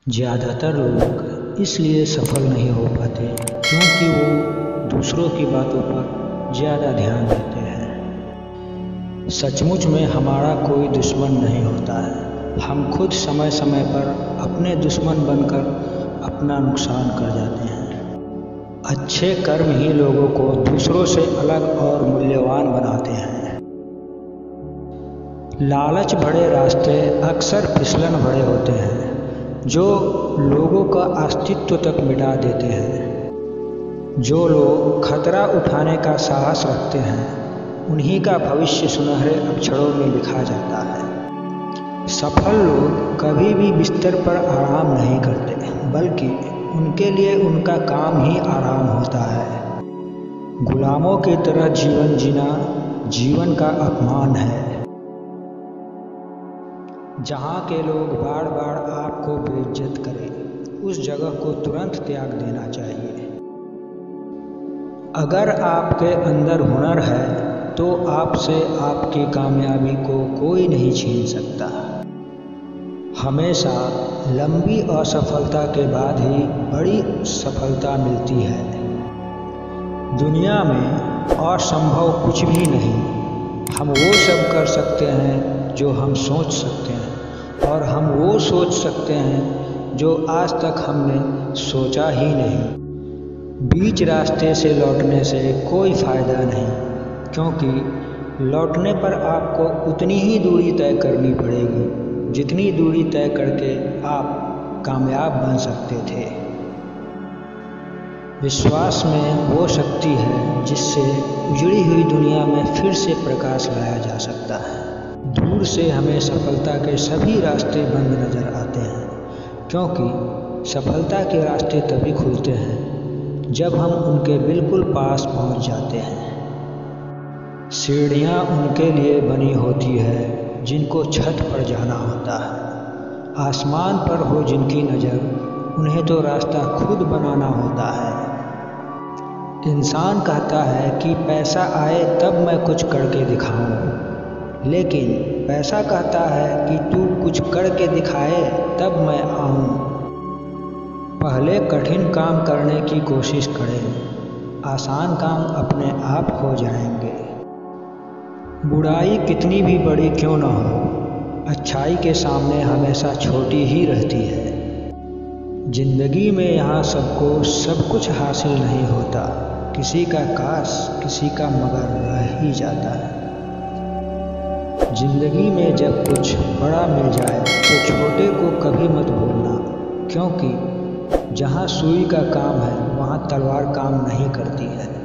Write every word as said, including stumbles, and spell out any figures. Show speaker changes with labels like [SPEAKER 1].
[SPEAKER 1] ज़्यादातर लोग इसलिए सफल नहीं हो पाते क्योंकि वो दूसरों की बातों पर ज़्यादा ध्यान देते हैं। सचमुच में हमारा कोई दुश्मन नहीं होता है, हम खुद समय समय पर अपने दुश्मन बनकर अपना नुकसान कर जाते हैं। अच्छे कर्म ही लोगों को दूसरों से अलग और मूल्यवान बनाते हैं। लालच भरे रास्ते अक्सर फिसलन भरे होते हैं जो लोगों का अस्तित्व तक मिटा देते हैं। जो लोग खतरा उठाने का साहस रखते हैं उन्हीं का भविष्य सुनहरे अक्षरों में लिखा जाता है। सफल लोग कभी भी बिस्तर पर आराम नहीं करते, बल्कि उनके लिए उनका काम ही आराम होता है। गुलामों की तरह जीवन जीना जीवन का अपमान है। जहाँ के लोग बार बार आपको बेइज्जत करें, उस जगह को तुरंत त्याग देना चाहिए। अगर आपके अंदर हुनर है तो आपसे आपकी कामयाबी को कोई नहीं छीन सकता। हमेशा लंबी असफलता के बाद ही बड़ी सफलता मिलती है। दुनिया में असंभव कुछ भी नहीं। हम वो सब कर सकते हैं जो हम सोच सकते हैं, और हम वो सोच सकते हैं जो आज तक हमने सोचा ही नहीं। बीच रास्ते से लौटने से कोई फ़ायदा नहीं, क्योंकि लौटने पर आपको उतनी ही दूरी तय करनी पड़ेगी जितनी दूरी तय करके आप कामयाब बन सकते थे। विश्वास में वो शक्ति है जिससे उजड़ी हुई दुनिया में फिर से प्रकाश लाया जा सकता है। दूर से हमें सफलता के सभी रास्ते बंद नज़र आते हैं, क्योंकि सफलता के रास्ते तभी खुलते हैं जब हम उनके बिल्कुल पास पहुंच जाते हैं। सीढ़ियाँ उनके लिए बनी होती है जिनको छत पर जाना होता है। आसमान पर हो जिनकी नज़र, उन्हें तो रास्ता खुद बनाना होता है। इंसान कहता है कि पैसा आए तब मैं कुछ करके दिखाऊं, लेकिन पैसा कहता है कि तू कुछ करके दिखाए तब मैं आऊं। पहले कठिन काम करने की कोशिश करें, आसान काम अपने आप हो जाएंगे। बुराई कितनी भी बड़ी क्यों न हो, अच्छाई के सामने हमेशा छोटी ही रहती है। जिंदगी में यहाँ सबको सब कुछ हासिल नहीं होता, किसी का काश किसी का मगर रह ही जाता है। जिंदगी में जब कुछ बड़ा मिल जाए तो छोटे को कभी मत भूलना, क्योंकि जहाँ सुई का काम है वहाँ तलवार काम नहीं करती है।